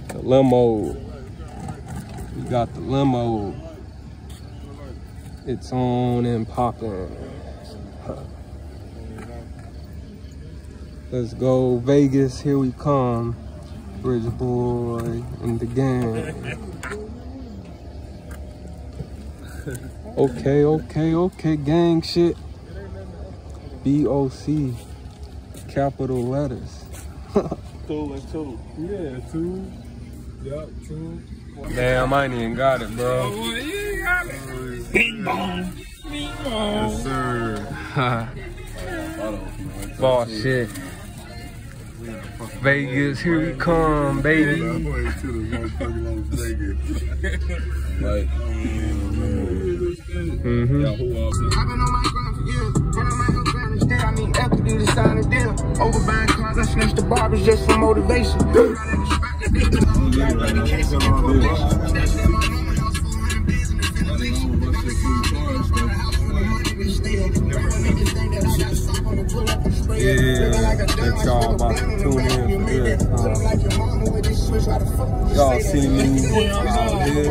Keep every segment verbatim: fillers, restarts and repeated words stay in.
The limo. We got the limo. It's on and popping. Let's go Vegas, here we come. Bridge Boy and the gang. Okay, okay, okay, gang shit. B O C, capital letters. Two and two. Yeah, two. Yup, two. Damn, I ain't even got it, bro. Oh, you got it. Bing bong. Bing bong. Yes, sir. Boss shit. Vegas, here we come, baby. Mm-hmm. I've been on my grind for years. Been on my hill grind instead. I need equity to sign a deal. Overbuying cars, I snatched the barbers just for motivation. Yeah, that y'all about to tune in for this. Uh, y'all see me out here.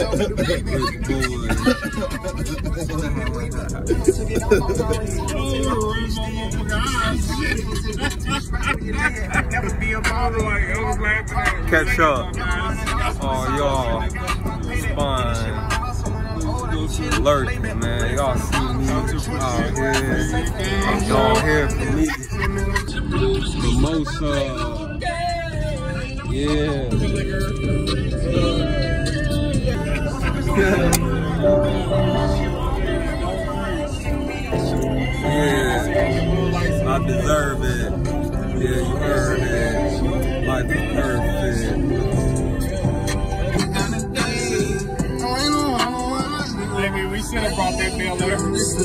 Catch up. Oh, y'all fine. Lurking, man. Y'all see me out here. Y'all here for me. Mimosa. Yeah. Yeah. I deserve it. Yeah, you heard it. Life is perfect. Maybe we should have brought that bill there.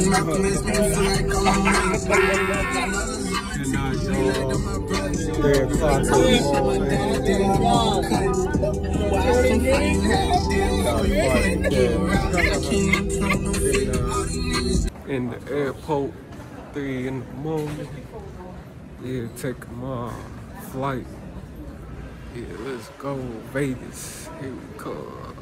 In the airport, three in the morning. Yeah, taking my flight. Yeah, let's go Vegas. Here we come.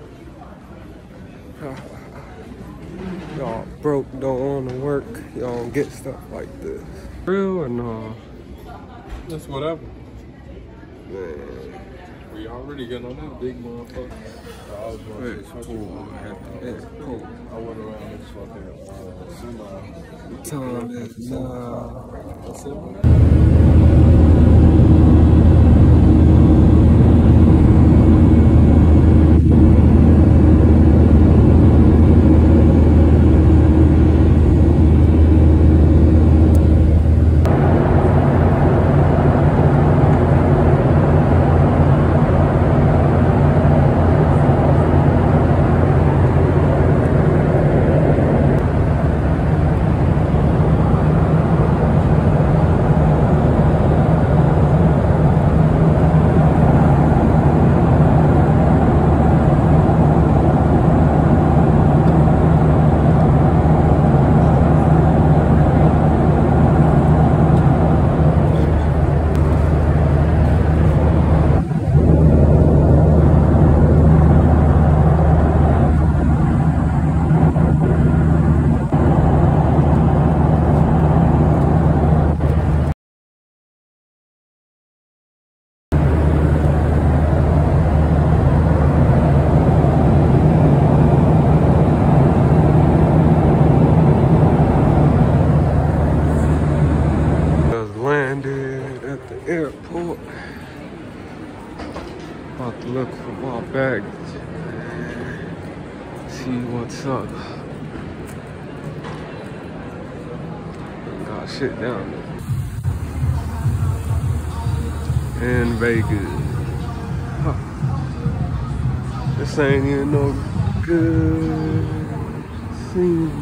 Y'all broke, don't want to work. Y'all don't get stuff like this. Real or no? Just whatever. Man. We already getting on that big motherfucker. I was going to this fucking airport. I went around this fucking uh, semi. Time is now. That's it. Airport. About to look for my baggage. See what's up. Got shit down there. In Vegas. Huh. This ain't even no good scene.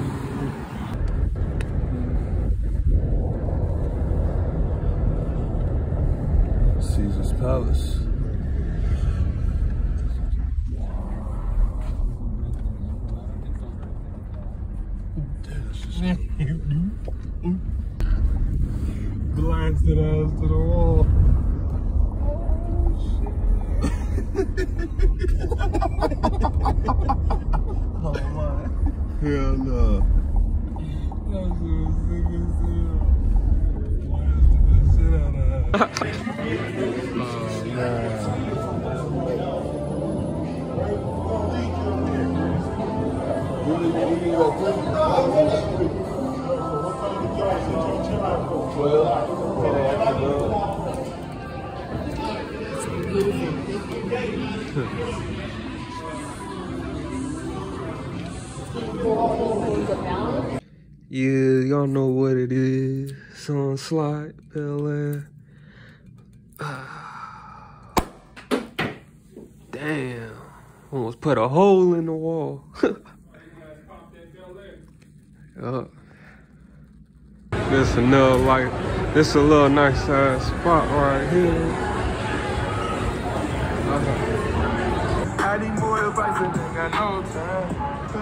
Caesar's Palace. Blinds to the ass to the wall. Oh, shit. Hell no. Yeah, y'all know what it is. It's on Slide, Bel Air. Damn. Almost put a hole in the wall. uh, this another like this a little nice ass spot right here. Uh-huh. I need more advice and ain't got no time.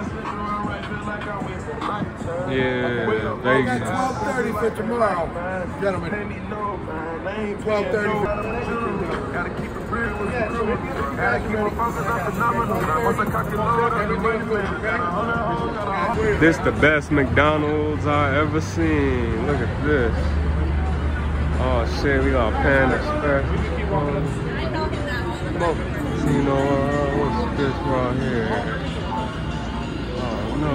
Yeah, Vegas. twelve thirty for tomorrow, gentlemen. twelve thirty for Gotta keep it real with the crew. Gotta keep it focused on phenomenal. Once I cock it load, I'll be ready. This the best McDonald's I ever seen. Look at this. Oh shit, we got Panda Express. So, you know, uh, what's this right here? Oh no.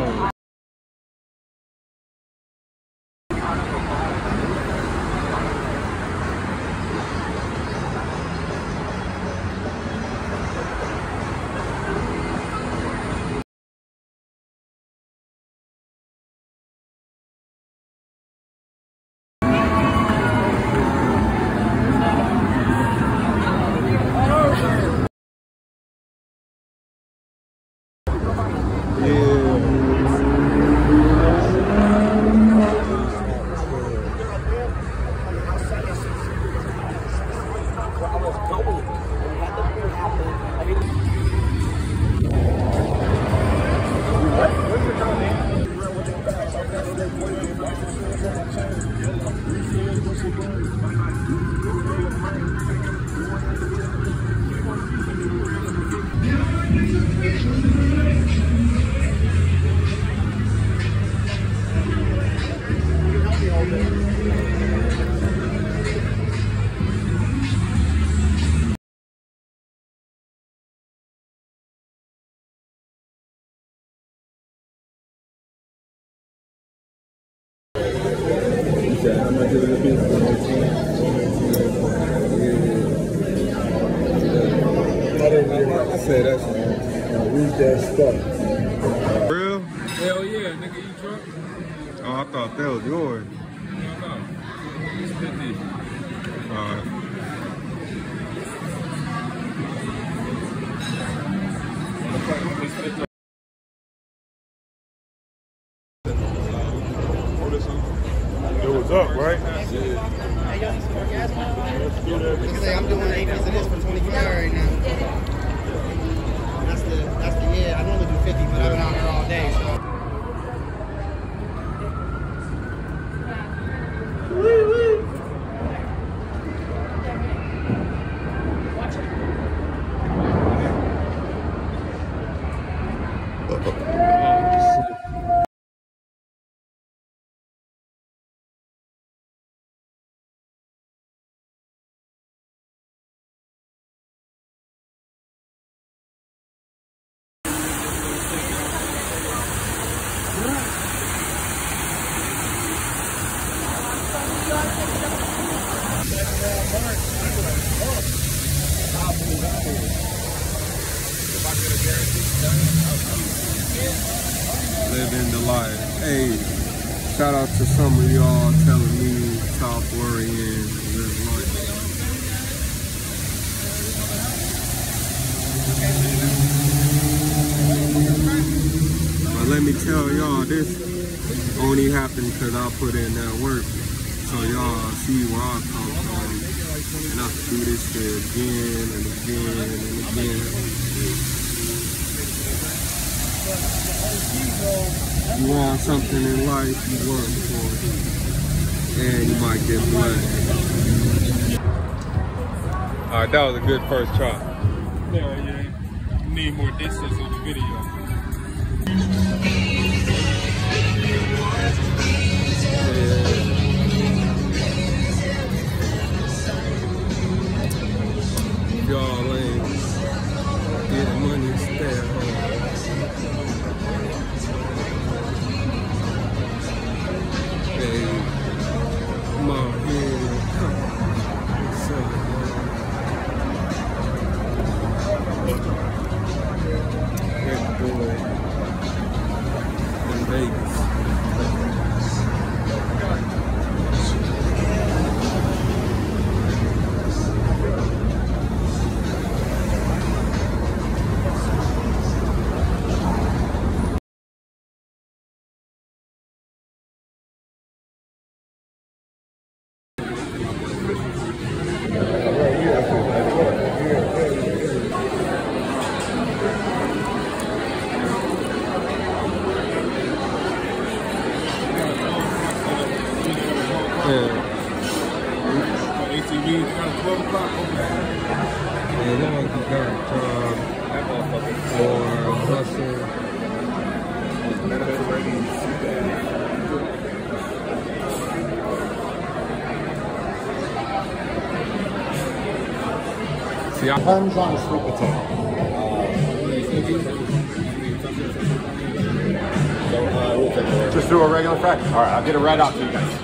I said that's reach that spot. Real? Hell yeah, nigga, you drunk? Oh, I thought that was yours. No, no. It's fifty. Alright. It was up, right? I'm doing eight pieces of this for twenty-five right now. That's the, that's the, yeah, I normally do fifty, but I've been out here all day, so. Woo, woo. Living the life. Hey, shout out to some of y'all telling me stop worrying and live life. But let me tell y'all, this only happened because I put in that work. So y'all see where I come from. And I do this shit again and again and again. You want something in life, you work for it. And you might get blessed. Alright, that was a good first try. Yeah, yeah. Need more distance on the video. Y'all ain't getting money, stay at home. Hey, I'm out here. Red Bull in Vegas. A T V, twelve o'clock. As long as you got a job or a hustle. See, I Depends on the sweet potato. Just do a regular fry. All right, I'll get it right out to you guys.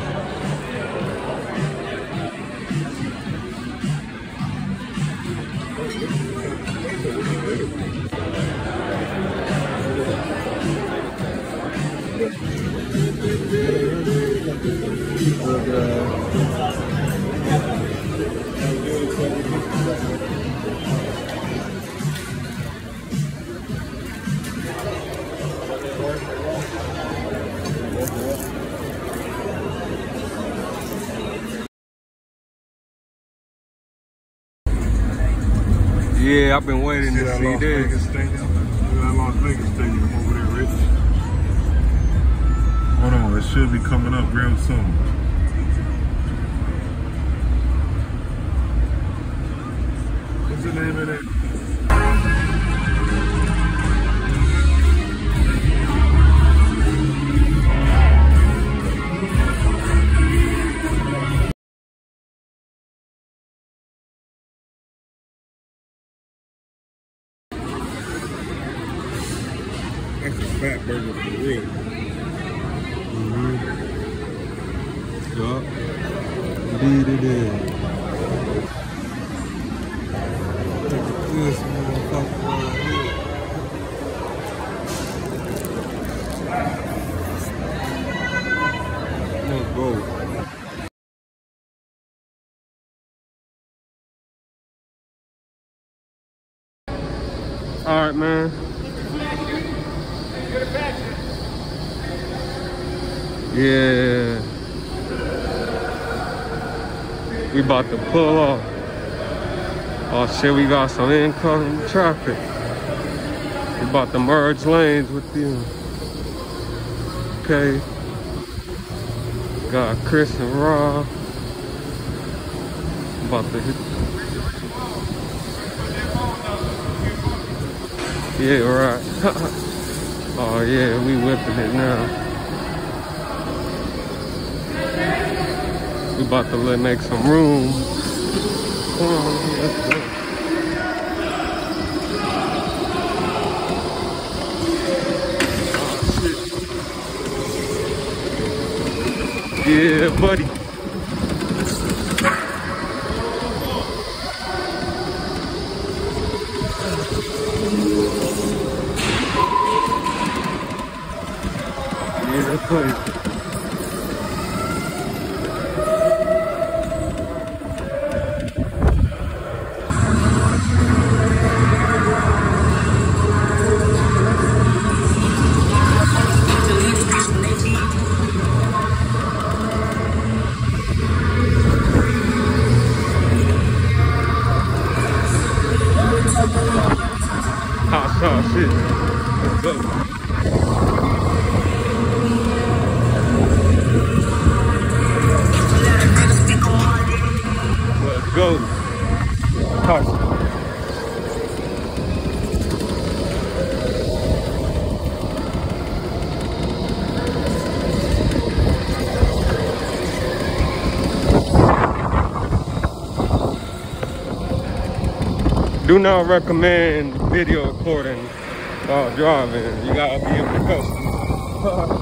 Yeah, I've been waiting to see Las this. Vegas Stadium. That Las Vegas Stadium over there, Rich. Hold on, it should be coming up real soon. What's the name of that? That's a fat burger for real. Mm-hmm. Yup. Indeed it is. Take a this motherfucker right here. Let's go. All right, man. Yeah. We about to pull off. Oh shit, we got some incoming traffic. We about to merge lanes with you. Okay. Got Chris and Rob. About to hit. Yeah, right. Oh yeah, we whipping it now. We about to let make some room. Come on, let's go. Oh, shit. Yeah, buddy. Yeah, buddy. Hot sauce shit. Let's go. Let's go. Hot sauce. Do not recommend video recording while driving. You gotta be able to cuss.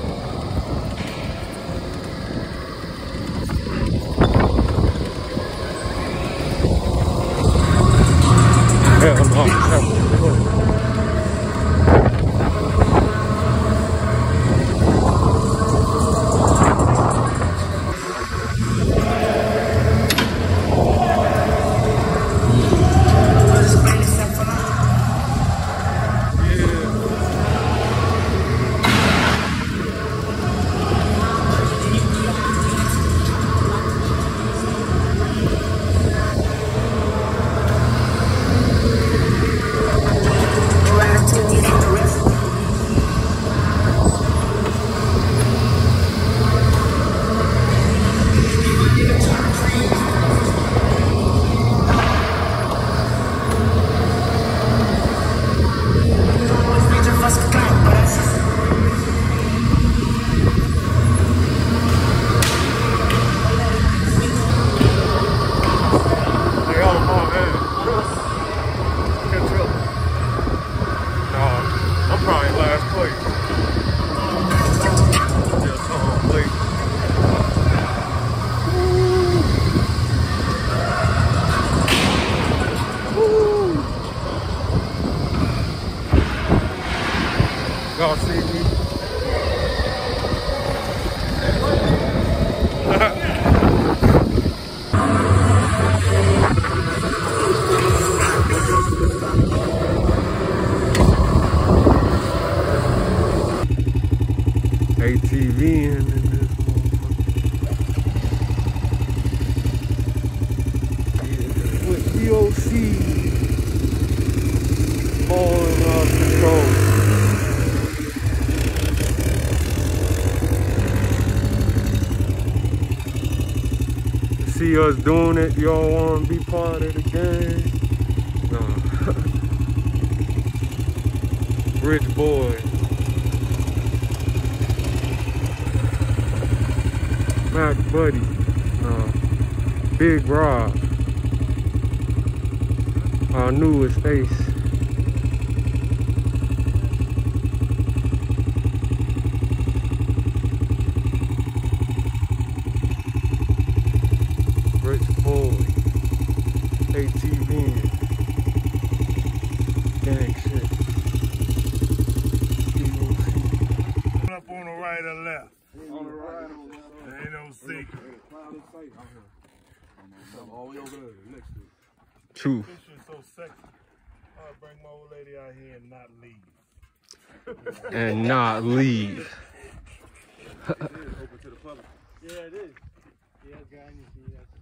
Hell no. Y'all see me? A T V in this motherfucker. Yeah, with D O C falling out of control. See us doing it, y'all want to be part of the game? No. Rich boy. Mac Buddy. No. Big Rob. Our newest ace. Rich boy, A T V, gang shit. Up on the right or left? On the right. There ain't no secret. All the way over there, next to it. True. This shit so sexy. I'll bring my old lady out here and not leave. And not leave. Open to the public. Yeah, it is. Yeah, guy, you see that.